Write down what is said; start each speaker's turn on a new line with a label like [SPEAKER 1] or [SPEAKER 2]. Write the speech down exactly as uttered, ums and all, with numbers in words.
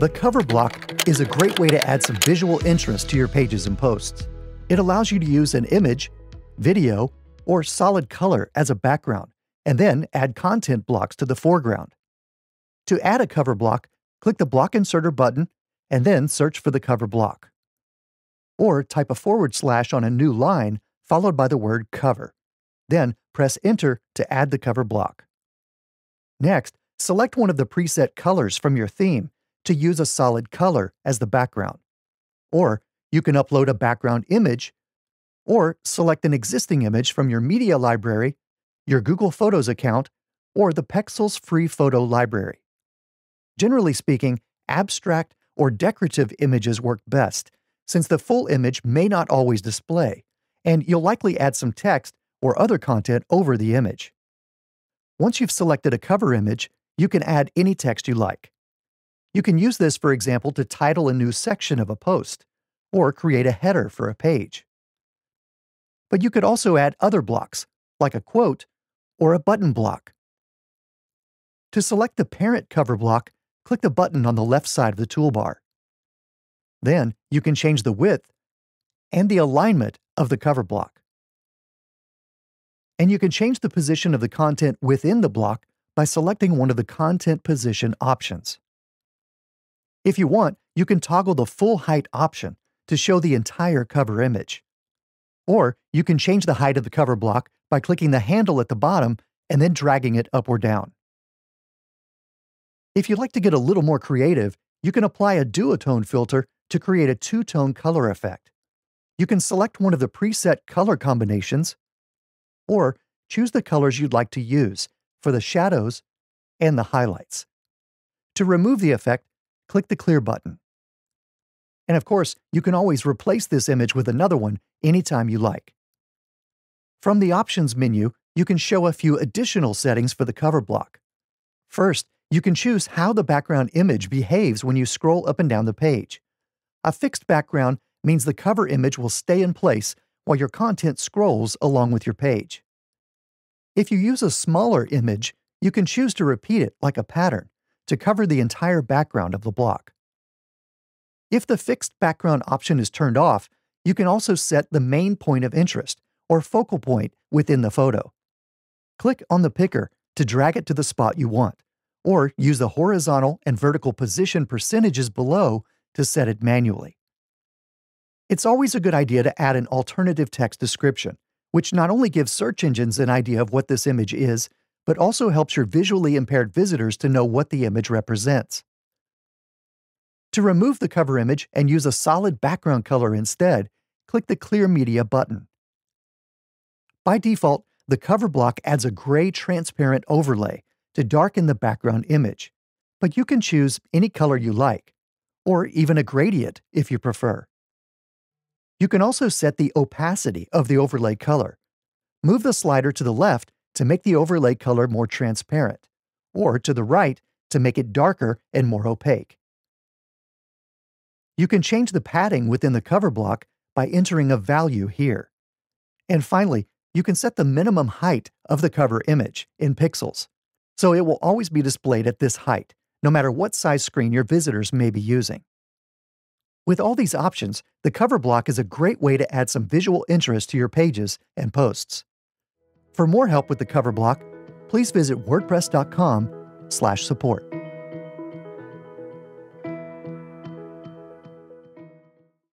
[SPEAKER 1] The cover block is a great way to add some visual interest to your pages and posts. It allows you to use an image, video, or solid color as a background, and then add content blocks to the foreground. To add a cover block, click the Block Inserter button and then search for the cover block. Or type a forward slash on a new line followed by the word cover. Then press Enter to add the cover block. Next, select one of the preset colors from your theme to use a solid color as the background. Or you can upload a background image, or select an existing image from your media library, your Google Photos account, or the Pexels free photo library. Generally speaking, abstract or decorative images work best, since the full image may not always display, and you'll likely add some text or other content over the image. Once you've selected a cover image, you can add any text you like. You can use this, for example, to title a new section of a post, or create a header for a page. But you could also add other blocks, like a quote or a button block. To select the parent cover block, click the button on the left side of the toolbar. Then you can change the width and the alignment of the cover block. And you can change the position of the content within the block by selecting one of the content position options. If you want, you can toggle the full height option to show the entire cover image. Or you can change the height of the cover block by clicking the handle at the bottom and then dragging it up or down. If you'd like to get a little more creative, you can apply a Duotone filter to create a two-tone color effect. You can select one of the preset color combinations, or choose the colors you'd like to use for the shadows and the highlights. To remove the effect, click the Clear button. And of course, you can always replace this image with another one anytime you like. From the Options menu, you can show a few additional settings for the cover block. First, you can choose how the background image behaves when you scroll up and down the page. A fixed background means the cover image will stay in place while your content scrolls along with your page. If you use a smaller image, you can choose to repeat it like a pattern to cover the entire background of the block. If the fixed background option is turned off, you can also set the main point of interest or focal point within the photo. Click on the picker to drag it to the spot you want, or use the horizontal and vertical position percentages below to set it manually. It's always a good idea to add an alternative text description, which not only gives search engines an idea of what this image is, but also helps your visually impaired visitors to know what the image represents. To remove the cover image and use a solid background color instead, click the Clear Media button. By default, the cover block adds a gray transparent overlay to darken the background image, but you can choose any color you like, or even a gradient if you prefer. You can also set the opacity of the overlay color. Move the slider to the left to make the overlay color more transparent, or to the right to make it darker and more opaque. You can change the padding within the cover block by entering a value here. And finally, you can set the minimum height of the cover image in pixels, so it will always be displayed at this height, no matter what size screen your visitors may be using. With all these options, the cover block is a great way to add some visual interest to your pages and posts. For more help with the cover block, please visit WordPress dot com slash support.